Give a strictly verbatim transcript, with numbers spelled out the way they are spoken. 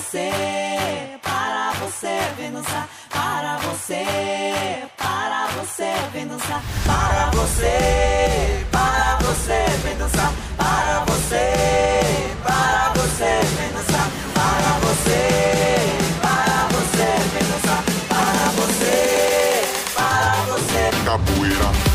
você, para você, vem dançar. Para você, para você, vem dançar. Para você, para você, vem dançar. Para você, para você, vem dançar. Para você, para você, vem dançar. Para você, para você. Capoeira.